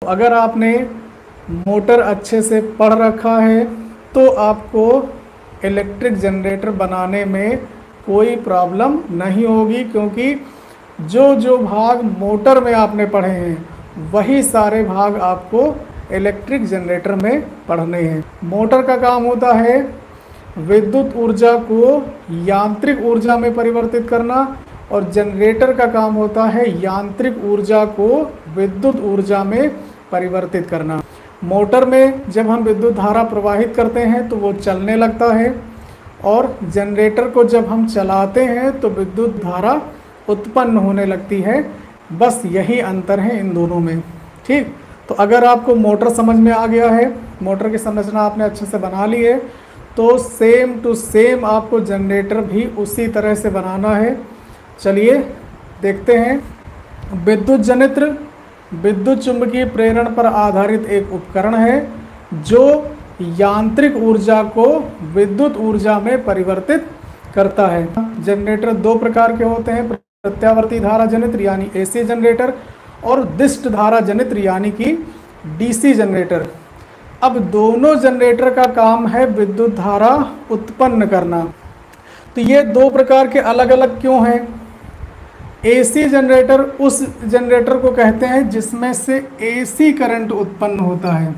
अगर आपने मोटर अच्छे से पढ़ रखा है तो आपको इलेक्ट्रिक जनरेटर बनाने में कोई प्रॉब्लम नहीं होगी, क्योंकि जो जो भाग मोटर में आपने पढ़े हैं वही सारे भाग आपको इलेक्ट्रिक जनरेटर में पढ़ने हैं। मोटर का काम होता है विद्युत ऊर्जा को यांत्रिक ऊर्जा में परिवर्तित करना, और जनरेटर का काम होता है यांत्रिक ऊर्जा को विद्युत ऊर्जा में परिवर्तित करना। मोटर में जब हम विद्युत धारा प्रवाहित करते हैं तो वो चलने लगता है, और जनरेटर को जब हम चलाते हैं तो विद्युत धारा उत्पन्न होने लगती है। बस यही अंतर है इन दोनों में। ठीक, तो अगर आपको मोटर समझ में आ गया है, मोटर की संरचना आपने अच्छे से बना ली है, तो सेम टू सेम आपको जनरेटर भी उसी तरह से बनाना है। चलिए देखते हैं। विद्युत जनित्र विद्युत चुंबकीय प्रेरण पर आधारित एक उपकरण है जो यांत्रिक ऊर्जा को विद्युत ऊर्जा में परिवर्तित करता है। जनरेटर दो प्रकार के होते हैं, प्रत्यावर्ती धारा जनित्र यानी एसी जनरेटर और दिष्ट धारा जनित्र यानी कि डीसी जनरेटर। अब दोनों जनरेटर का काम है विद्युत धारा उत्पन्न करना। तो ये दो प्रकार के अलग अलग क्यों हैं? एसी जनरेटर उस जनरेटर को कहते हैं जिसमें से एसी करंट उत्पन्न होता है,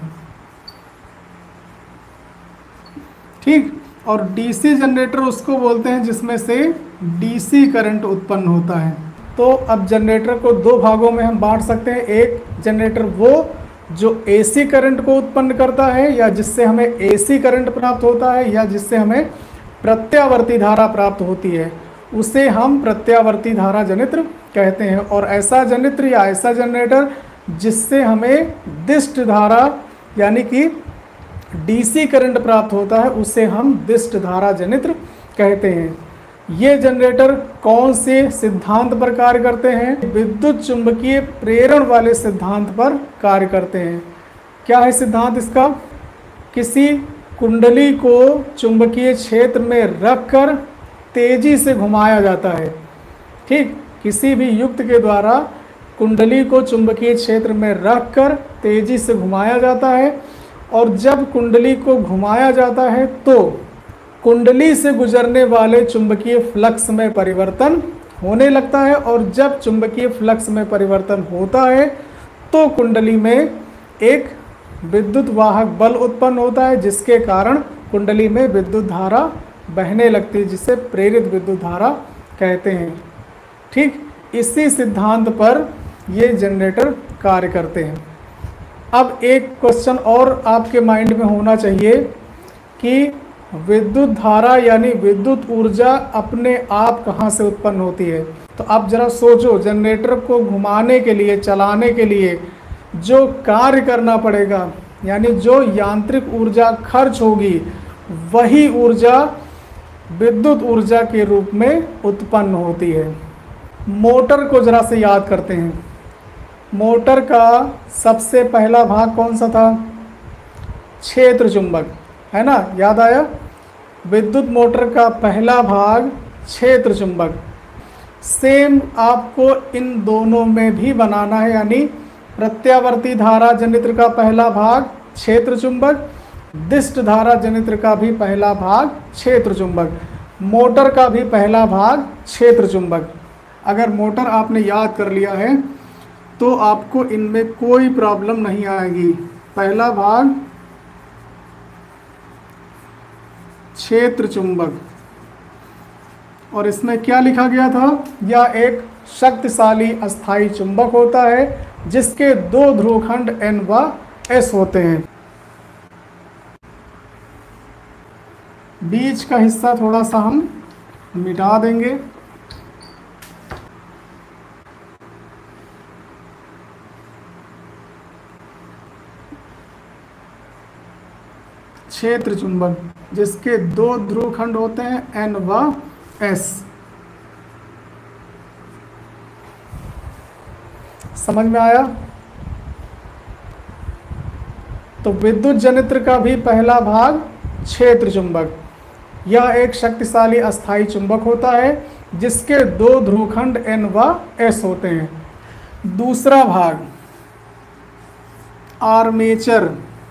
ठीक, और डीसी जनरेटर उसको बोलते हैं जिसमें से डीसी करंट उत्पन्न होता है। तो अब जनरेटर को दो भागों में हम बांट सकते हैं। एक जनरेटर वो जो एसी करंट को उत्पन्न करता है या जिससे हमें एसी करंट प्राप्त होता है, या जिससे हमें प्रत्यावर्ती धारा प्राप्त होती है, उसे हम प्रत्यावर्ती धारा जनित्र कहते हैं। और ऐसा जनित्र या ऐसा जनरेटर जिससे हमें दिष्ट धारा यानी कि डीसी करंट प्राप्त होता है, उसे हम दिष्ट धारा जनित्र कहते हैं। ये जनरेटर कौन से सिद्धांत पर कार्य करते हैं? विद्युत चुंबकीय प्रेरण वाले सिद्धांत पर कार्य करते हैं। क्या है सिद्धांत इसका? किसी कुंडली को चुंबकीय क्षेत्र में रखकर तेजी से घुमाया जाता है। ठीक, किसी भी युक्त के द्वारा कुंडली को चुंबकीय क्षेत्र में रखकर तेजी से घुमाया जाता है, और जब कुंडली को घुमाया जाता है तो कुंडली से गुजरने वाले चुंबकीय फ्लक्स में परिवर्तन होने लगता है, और जब चुंबकीय फ्लक्स में परिवर्तन होता है तो कुंडली में एक विद्युत वाहक बल उत्पन्न होता है, जिसके कारण कुंडली में विद्युत धारा बहने लगती है, जिसे प्रेरित विद्युत धारा कहते हैं। ठीक, इसी सिद्धांत पर ये जनरेटर कार्य करते हैं। अब एक क्वेश्चन और आपके माइंड में होना चाहिए कि विद्युत धारा यानी विद्युत ऊर्जा अपने आप कहाँ से उत्पन्न होती है। तो आप जरा सोचो, जनरेटर को घुमाने के लिए, चलाने के लिए जो कार्य करना पड़ेगा, यानी जो यांत्रिक ऊर्जा खर्च होगी, वही ऊर्जा विद्युत ऊर्जा के रूप में उत्पन्न होती है। मोटर को जरा से याद करते हैं। मोटर का सबसे पहला भाग कौन सा था? क्षेत्र चुंबक, है ना, याद आया? विद्युत मोटर का पहला भाग क्षेत्र चुंबक। सेम आपको इन दोनों में भी बनाना है, यानी प्रत्यावर्ती धारा जनित्र का पहला भाग क्षेत्र चुंबक, दिष्ट धारा जनित्र का भी पहला भाग क्षेत्र चुंबक, मोटर का भी पहला भाग क्षेत्र चुंबक। अगर मोटर आपने याद कर लिया है तो आपको इनमें कोई प्रॉब्लम नहीं आएगी। पहला भाग क्षेत्र चुंबक, और इसमें क्या लिखा गया था? यह एक शक्तिशाली अस्थाई चुंबक होता है जिसके दो ध्रुवखंड N व S होते हैं। बीच का हिस्सा थोड़ा सा हम मिटा देंगे। क्षेत्र चुंबक जिसके दो ध्रुवखंड होते हैं N व S। समझ में आया? तो विद्युत जनित्र का भी पहला भाग क्षेत्र चुंबक, यह एक शक्तिशाली अस्थाई चुंबक होता है जिसके दो ध्रुवखंड N व S होते हैं। दूसरा भाग आर्मेचर।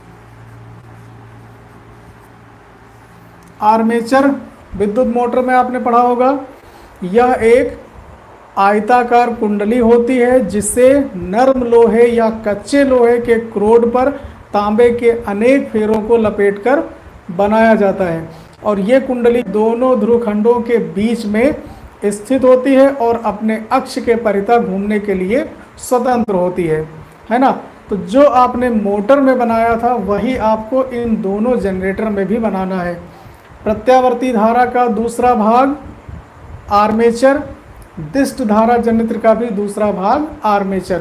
आर्मेचर विद्युत मोटर में आपने पढ़ा होगा, यह एक आयताकार कुंडली होती है जिसे नर्म लोहे या कच्चे लोहे के क्रोड पर तांबे के अनेक फेरों को लपेटकर बनाया जाता है और ये कुंडली दोनों ध्रुवखंडों के बीच में स्थित होती है और अपने अक्ष के परितः घूमने के लिए स्वतंत्र होती है ना। तो जो आपने मोटर में बनाया था वही आपको इन दोनों जनरेटर में भी बनाना है। प्रत्यावर्ती धारा का दूसरा भाग आर्मेचर, दिष्ट धारा जनित्र का भी दूसरा भाग आर्मेचर।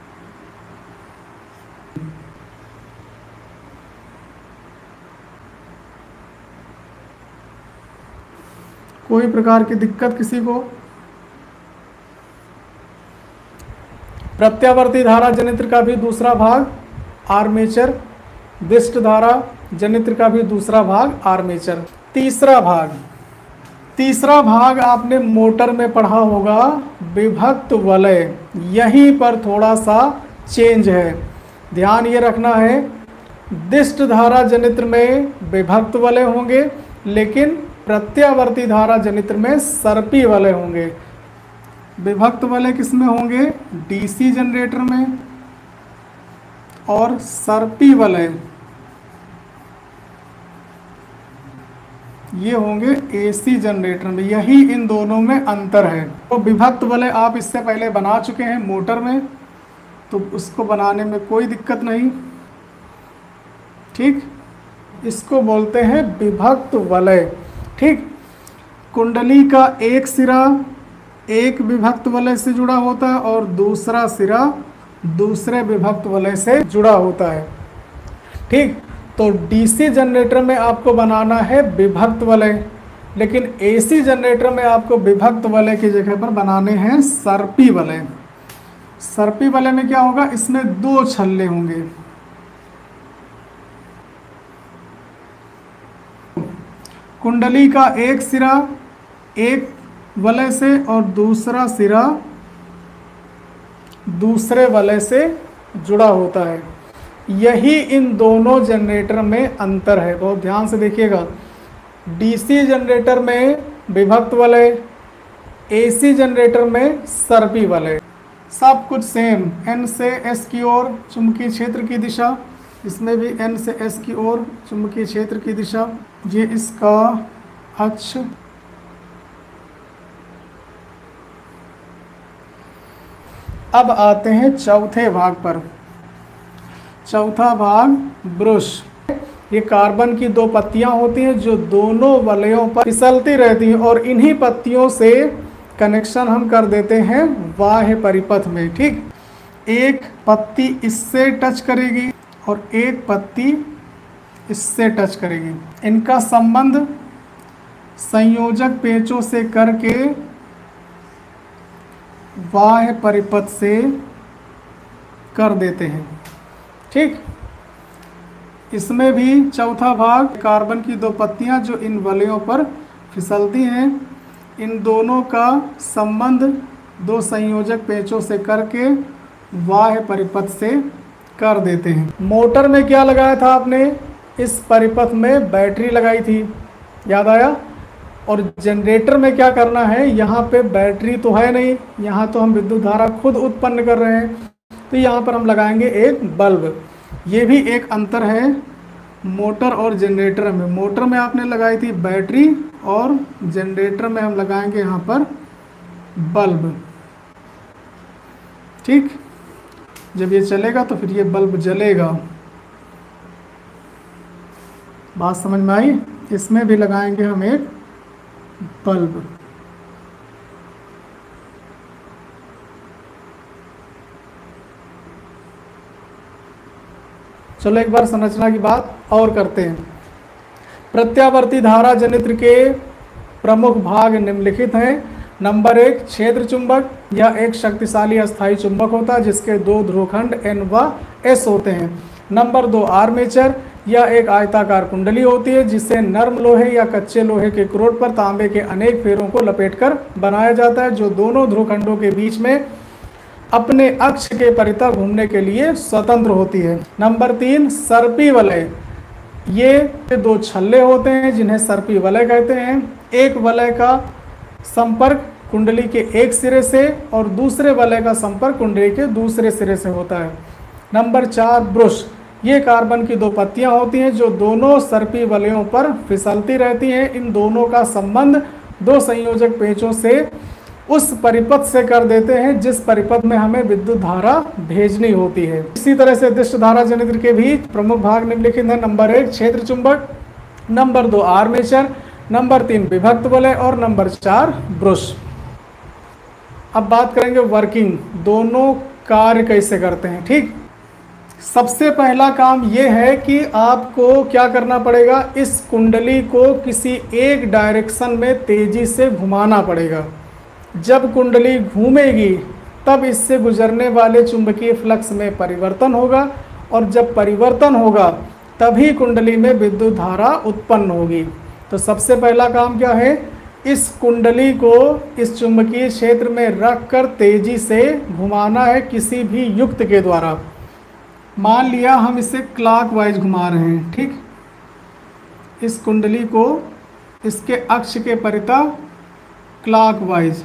कोई प्रकार की दिक्कत किसी को? प्रत्यावर्ती धारा जनित्र का भी दूसरा भाग आर्मेचर, दिष्ट धारा जनित्र का भी दूसरा भाग आर्मेचर। तीसरा भाग आपने मोटर में पढ़ा होगा विभक्त वलय। यहीं पर थोड़ा सा चेंज है, ध्यान ये रखना है। दिष्ट धारा जनित्र में विभक्त वलय होंगे, लेकिन प्रत्यावर्ती धारा जनित्र में सर्पी वलय होंगे। विभक्त वलय किसमें होंगे? डीसी जनरेटर में, और सर्पी वलय ये होंगे एसी जनरेटर में। यही इन दोनों में अंतर है। तो विभक्त वलय आप इससे पहले बना चुके हैं मोटर में, तो उसको बनाने में कोई दिक्कत नहीं, ठीक। इसको बोलते हैं विभक्त वलय, ठीक। कुंडली का एक सिरा एक विभक्त वलय से जुड़ा होता है और दूसरा सिरा दूसरे विभक्त वलय से जुड़ा होता है, ठीक। तो डीसी जनरेटर में आपको बनाना है विभक्त वलय, लेकिन एसी जनरेटर में आपको विभक्त वलय की जगह पर बनाने हैं सर्पी वलय। सर्पी वलय में क्या होगा? इसमें दो छल्ले होंगे। कुंडली का एक सिरा एक वलय से और दूसरा सिरा दूसरे वलय से जुड़ा होता है। यही इन दोनों जनरेटर में अंतर है, बहुत ध्यान से देखिएगा। डीसी जनरेटर में विभक्त वलय, एसी जनरेटर में सर्पी वलय। सब कुछ सेम। एन से एस की ओर चुंबकीय क्षेत्र की दिशा, इसमें भी एन से एस की ओर चुंबकीय क्षेत्र की दिशा। ये इसका अक्ष। अब आते हैं चौथे भाग पर। चौथा भाग ब्रुश। ये कार्बन की दो पत्तियां होती हैं जो दोनों वलयों पर फिसलती रहती हैं और इन्हीं पत्तियों से कनेक्शन हम कर देते हैं बाह्य परिपथ में, ठीक। एक पत्ती इससे टच करेगी और एक पत्ती इससे टच करेगी। इनका संबंध संयोजक पेंचों से करके बाह्य परिपथ से कर देते हैं, ठीक। इसमें भी चौथा भाग कार्बन की दो पत्तियां जो इन वलयों पर फिसलती हैं, इन दोनों का संबंध दो संयोजक पेंचों से करके बाह्य परिपथ से कर देते हैं। मोटर में क्या लगाया था आपने? इस परिपथ में बैटरी लगाई थी, याद आया। और जनरेटर में क्या करना है? यहाँ पे बैटरी तो है नहीं, यहाँ तो हम विद्युत धारा खुद उत्पन्न कर रहे हैं, तो यहाँ पर हम लगाएंगे एक बल्ब। ये भी एक अंतर है मोटर और जनरेटर में। मोटर में आपने लगाई थी बैटरी और जनरेटर में हम लगाएंगे यहाँ पर बल्ब, ठीक। जब ये चलेगा तो फिर ये बल्ब जलेगा। बात समझ में आई? इसमें भी लगाएंगे हम एक बल्ब। चलो एक बार संरचना की बात और करते हैं। प्रत्यावर्ती धारा जनित्र के प्रमुख भाग निम्नलिखित हैं। नंबर 1 क्षेत्र चुंबक, यह एक शक्तिशाली अस्थायी चुंबक होता है जिसके दो ध्रुवखंड N व S होते हैं। नंबर 2 आर्मेचर, यह एक आयताकार कुंडली होती है जिसे नर्म लोहे या कच्चे लोहे के क्रोड पर तांबे के अनेक फेरों को लपेटकर बनाया जाता है जो दोनों ध्रुवखंडों के बीच में अपने अक्ष के परितः घूमने के लिए स्वतंत्र होती है। नंबर 3, सर्पी वलय। ये 2 छल्ले होते हैं जिन्हें सर्पी वलय कहते हैं। एक वलय का संपर्क कुंडली के एक सिरे से और दूसरे वलय का संपर्क कुंडली के दूसरे सिरे से होता है। Number 4, brush. ये कार्बन की 2 पत्तियां होती हैं जो दोनों सर्पी वलयों पर फिसलती रहती हैं। इन दोनों का संबंध 2 संयोजक पेंचों से उस परिपथ से कर देते हैं जिस परिपथ में हमें विद्युत धारा भेजनी होती है। इसी तरह से दिष्ट धारा जनित्र के भी प्रमुख भाग निम्नलिखित हैं। नंबर 1, क्षेत्र चुंबक। Number 2, armature. नंबर 3, विभक्त वलय। और नंबर 4, ब्रुश। अब बात करेंगे वर्किंग, दोनों कार्य कैसे करते हैं। ठीक, सबसे पहला काम यह है कि आपको क्या करना पड़ेगा, इस कुंडली को किसी एक डायरेक्शन में तेजी से घुमाना पड़ेगा। जब कुंडली घूमेगी तब इससे गुजरने वाले चुंबकीय फ्लक्स में परिवर्तन होगा और जब परिवर्तन होगा तभी कुंडली में विद्युत धारा उत्पन्न होगी। तो सबसे पहला काम क्या है, इस कुंडली को इस चुंबकीय क्षेत्र में रखकर तेजी से घुमाना है किसी भी युक्त के द्वारा। मान लिया हम इसे क्लॉकवाइज घुमा रहे हैं। ठीक, इस कुंडली को इसके अक्ष के परितः क्लॉकवाइज,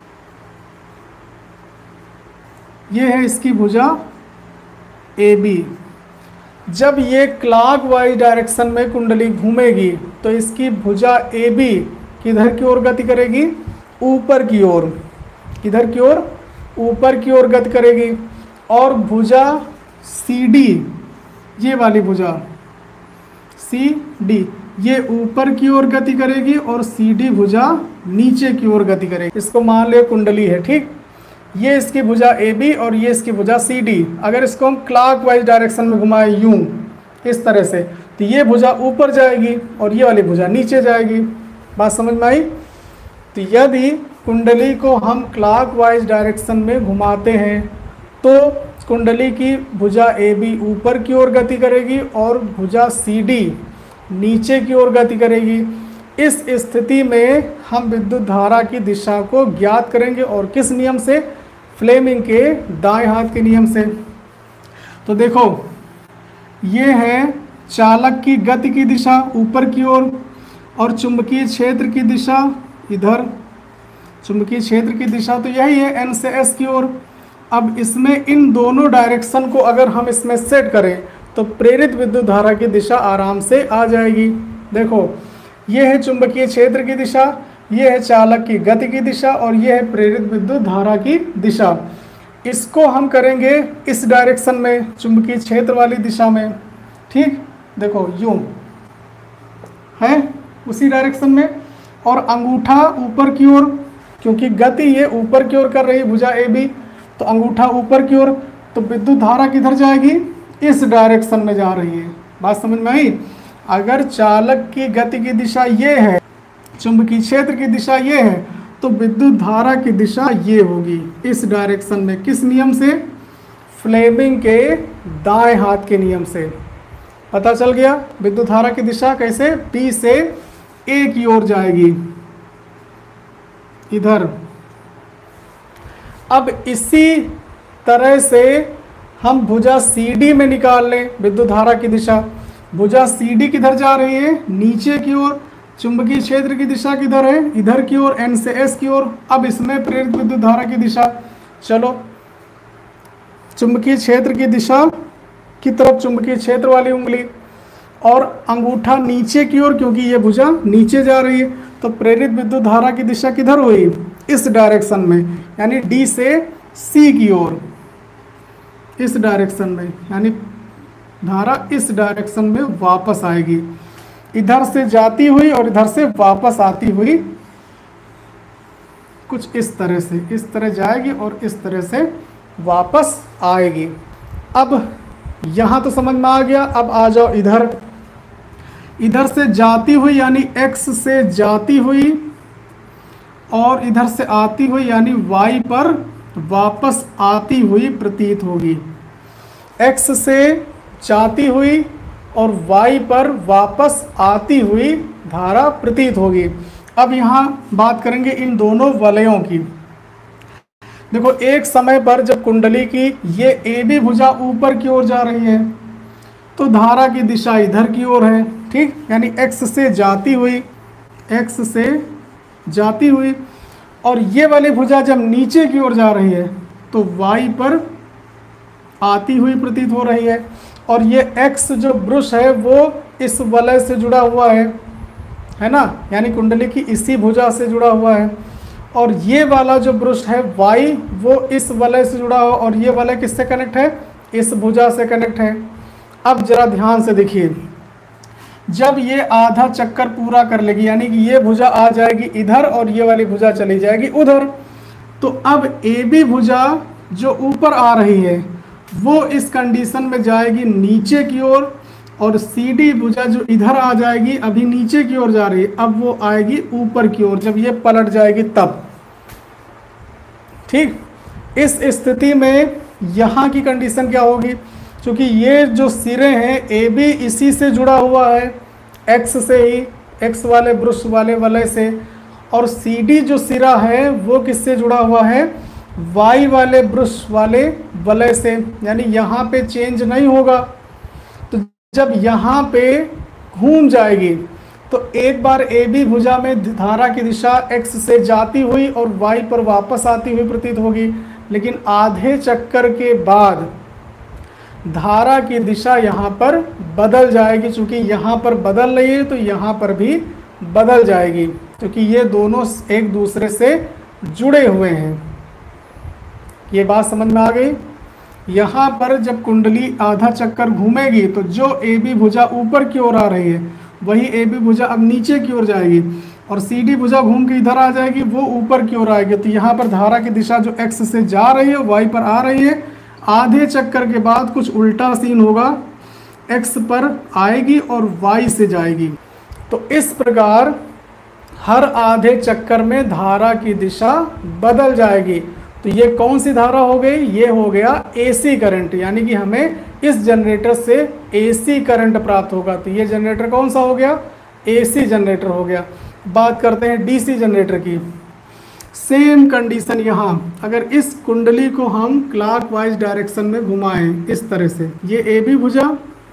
ये है इसकी भुजा AB। जब ये क्लॉकवाइज डायरेक्शन में कुंडली घूमेगी तो इसकी भुजा AB किधर की ओर गति करेगी, ऊपर की ओर। किधर की ओर, ऊपर की ओर गति करेगी। और भुजा CD, ये वाली भुजा CD, ये ऊपर की ओर गति करेगी और CD भुजा नीचे की ओर गति करेगी। इसको मान लो कुंडली है। ठीक, ये इसकी भुजा AB और ये इसकी भुजा CD। अगर इसको हम क्लॉकवाइज डायरेक्शन में घुमाएं यूं इस तरह से, तो ये भुजा ऊपर जाएगी और ये वाली भुजा नीचे जाएगी। बात समझ में आई? तो यदि कुंडली को हम क्लॉकवाइज डायरेक्शन में घुमाते हैं तो कुंडली की भुजा AB ऊपर की ओर गति करेगी और भुजा CD नीचे की ओर गति करेगी। इस स्थिति में हम विद्युत धारा की दिशा को ज्ञात करेंगे और किस नियम से, फ्लेमिंग के दाएं हाथ के नियम से। तो देखो, ये है चालक की गति की दिशा ऊपर की ओर और चुंबकीय क्षेत्र की दिशा इधर, चुंबकीय क्षेत्र की दिशा तो यही है N से S की ओर। अब इसमें इन दोनों डायरेक्शन को अगर हम इसमें सेट करें तो प्रेरित विद्युत धारा की दिशा आराम से आ जाएगी। देखो, ये है चुंबकीय क्षेत्र की दिशा, ये है चालक की गति की दिशा और ये है प्रेरित विद्युत धारा की दिशा। इसको हम करेंगे इस डायरेक्शन में, चुंबकीय क्षेत्र वाली दिशा में। ठीक, देखो यूं है उसी डायरेक्शन में, और अंगूठा ऊपर की ओर, क्योंकि गति ये ऊपर की ओर कर रही है भुजा AB, तो अंगूठा ऊपर की ओर, तो विद्युत धारा किधर जाएगी, इस डायरेक्शन में जा रही है। बात समझ में आई? अगर चालक की गति की दिशा ये है, चुंबकीय क्षेत्र की दिशा ये है, तो विद्युत धारा की दिशा ये होगी इस डायरेक्शन में। किस नियम से, फ्लेमिंग के दाएं हाथ के नियम से। पता चल गया विद्युत धारा की दिशा कैसे, B से A की ओर जाएगी इधर। अब इसी तरह से हम भुजा CD में निकाल लें विद्युत धारा की दिशा। भुजा CD किधर जा रही है, नीचे की ओर। चुंबकीय क्षेत्र की दिशा किधर है, इधर की ओर, N से S की ओर। अब इसमें प्रेरित विद्युत धारा की दिशा, चलो चुंबकीय क्षेत्र की दिशा की तरफ चुंबकीय क्षेत्र वाली उंगली और अंगूठा नीचे की ओर, क्योंकि ये भुजा नीचे जा रही है। तो प्रेरित विद्युत धारा की दिशा किधर हुई, इस डायरेक्शन में, यानी D से C की ओर, इस डायरेक्शन में, यानी धारा इस डायरेक्शन में वापस आएगी, इधर से जाती हुई और इधर से वापस आती हुई, कुछ इस तरह से, इस तरह जाएगी और इस तरह से वापस आएगी। अब यहाँ तो समझ में आ गया। अब आ जाओ इधर, इधर से जाती हुई यानी X से जाती हुई और इधर से आती हुई यानी Y पर वापस आती हुई प्रतीत होगी। X से जाती हुई और Y पर वापस आती हुई धारा प्रतीत होगी। अब यहाँ बात करेंगे इन दोनों वलयों की। देखो एक समय पर जब कुंडली की ये ए बी भुजा ऊपर की ओर जा रही है तो धारा की दिशा इधर की ओर है, ठीक, यानी एक्स से जाती हुई, एक्स से जाती हुई, और ये वाली भुजा जब नीचे की ओर जा रही है तो वाई पर आती हुई प्रतीत हो रही है। और ये एक्स जो ब्रुश है वो इस वलय से जुड़ा हुआ है ना, यानी कुंडली की इसी भुजा से जुड़ा हुआ है। और ये वाला जो ब्रुश है वाई वो इस वलय से जुड़ा हुआ, और ये वलय किससे कनेक्ट है, इस भुजा से कनेक्ट है। अब जरा ध्यान से देखिए, जब ये आधा चक्कर पूरा कर लेगी, यानी कि ये भुजा आ जाएगी इधर और ये वाली भुजा चली जाएगी उधर, तो अब ए बी भुजा जो ऊपर आ रही है वो इस कंडीशन में जाएगी नीचे की ओर, और सी डी भुजा जो इधर आ जाएगी, अभी नीचे की ओर जा रही है, अब वो आएगी ऊपर की ओर जब ये पलट जाएगी तब, ठीक। इस स्थिति में यहाँ की कंडीशन क्या होगी, क्योंकि ये जो सिरे हैं ए बी इसी से जुड़ा हुआ है, एक्स से ही, एक्स वाले ब्रुश वाले वलय से, और सी डी जो सिरा है वो किससे जुड़ा हुआ है, वाई वाले ब्रुश वाले वलय से, यानी यहाँ पे चेंज नहीं होगा। तो जब यहाँ पे घूम जाएगी तो एक बार ए बी भुजा में धारा की दिशा एक्स से जाती हुई और वाई पर वापस आती हुई प्रतीत होगी, लेकिन आधे चक्कर के बाद धारा की दिशा यहाँ पर बदल जाएगी, क्योंकि यहाँ पर बदल रही है तो यहाँ पर भी बदल जाएगी, क्योंकि ये दोनों एक दूसरे से जुड़े हुए हैं। ये बात समझ में आ गई। यहाँ पर जब कुंडली आधा चक्कर घूमेगी तो जो ए बी भुजा ऊपर की ओर आ रही है वही ए बी भुजा अब नीचे की ओर जाएगी, और सी डी भुजा घूम के इधर आ जाएगी, वो ऊपर की ओर आएगी। तो यहाँ पर धारा की दिशा जो एक्स से जा रही है वाई पर आ रही है, आधे चक्कर के बाद कुछ उल्टा सीन होगा, एक्स पर आएगी और वाई से जाएगी। तो इस प्रकार हर आधे चक्कर में धारा की दिशा बदल जाएगी। तो ये कौन सी धारा हो गई, ये हो गया एसी करंट, यानी कि हमें इस जनरेटर से एसी करंट प्राप्त होगा। तो ये जनरेटर कौन सा हो गया, एसी जनरेटर हो गया। बात करते हैं डीसी जनरेटर की। सेम कंडीशन यहाँ, अगर इस कुंडली को हम क्लॉकवाइज डायरेक्शन में घुमाएं इस तरह से, ये ए बी भुजा,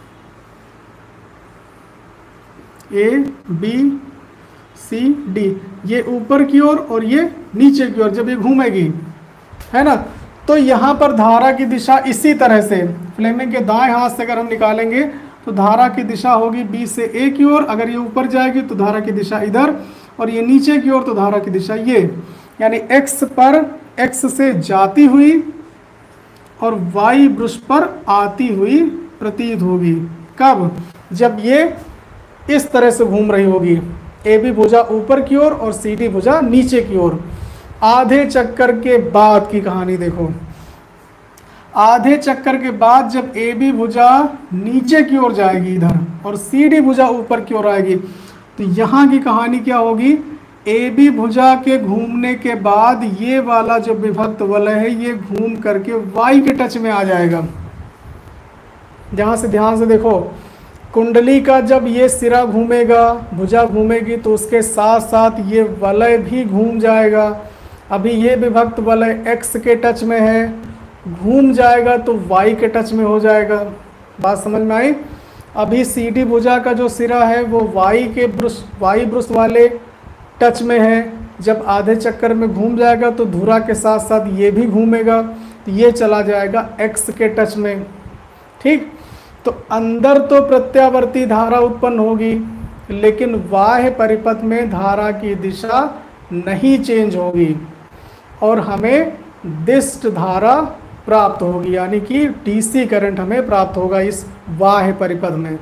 ए बी सी डी, ये ऊपर की ओर और ये नीचे की ओर जब ये घूमेगी, है ना, तो यहाँ पर धारा की दिशा इसी तरह से फ्लेमिंग के दाएं हाथ से अगर हम निकालेंगे तो धारा की दिशा होगी बी से ए की ओर, अगर ये ऊपर जाएगी तो धारा की दिशा इधर, और ये नीचे की ओर तो धारा की दिशा ये, यानी एक्स पर एक्स से जाती हुई और वाई ब्रुश पर आती हुई प्रतीत होगी। कब, जब ये इस तरह से घूम रही होगी, ए बी भुजा ऊपर की ओर और सी डी भुजा नीचे की ओर। आधे चक्कर के बाद की कहानी देखो, आधे चक्कर के बाद जब ए बी भुजा नीचे की ओर जाएगी इधर और सी डी भुजा ऊपर की ओर आएगी, तो यहाँ की कहानी क्या होगी, ए बी भुजा के घूमने के बाद ये वाला जो विभक्त वलय है ये घूम करके वाई के टच में आ जाएगा। जहाँ से ध्यान से देखो, कुंडली का जब ये सिरा घूमेगा, भुजा घूमेगी, तो उसके साथ साथ ये वलय भी घूम जाएगा। अभी ये विभक्त वलय एक्स के टच में है, घूम जाएगा तो वाई के टच में हो जाएगा। बात समझ में आई। अभी सी डी भुजा का जो सिरा है वो वाई ब्रुश वाले टच में है, जब आधे चक्कर में घूम जाएगा तो धुरा के साथ साथ ये भी घूमेगा, तो ये चला जाएगा एक्स के टच में, ठीक। तो अंदर तो प्रत्यावर्ती धारा उत्पन्न होगी, लेकिन बाह्य परिपथ में धारा की दिशा नहीं चेंज होगी और हमें दिष्ट धारा प्राप्त होगी, यानी कि डीसी करंट हमें प्राप्त होगा इस बाह्य परिपथ में।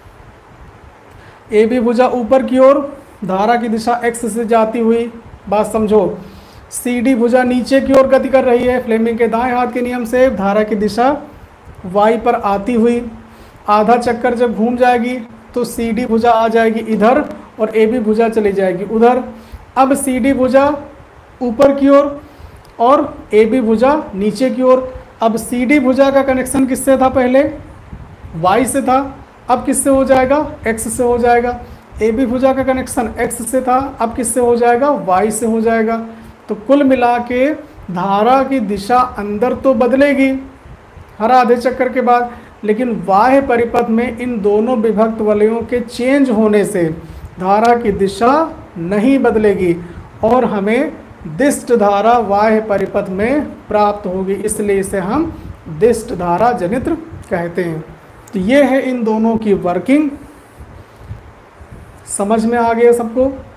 ए बी भुजा ऊपर की ओर, धारा की दिशा एक्स से जाती हुई, बात समझो। सी डी भुजा नीचे की ओर गति कर रही है, फ्लेमिंग के दाएं हाथ के नियम से धारा की दिशा वाई पर आती हुई। आधा चक्कर जब घूम जाएगी तो सी डी भुजा आ जाएगी इधर और ए बी भुजा चली जाएगी उधर। अब सी डी भुजा ऊपर की ओर और ए बी भुजा नीचे की ओर। अब सी डी भुजा का कनेक्शन किससे था, पहले वाई से था, अब किससे हो जाएगा, एक्स से हो जाएगा। ए बी भुजा का कनेक्शन एक्स से था, अब किससे हो जाएगा, वाई से हो जाएगा। तो कुल मिला के धारा की दिशा अंदर तो बदलेगी हर आधे चक्कर के बाद, लेकिन बाह्य परिपथ में इन दोनों विभक्त वलयों के चेंज होने से धारा की दिशा नहीं बदलेगी और हमें दिष्ट धारा बाह्य परिपथ में प्राप्त होगी, इसलिए इसे हम दिष्ट धारा जनित्र कहते हैं। तो ये है इन दोनों की वर्किंग। समझ में आ गया सबको?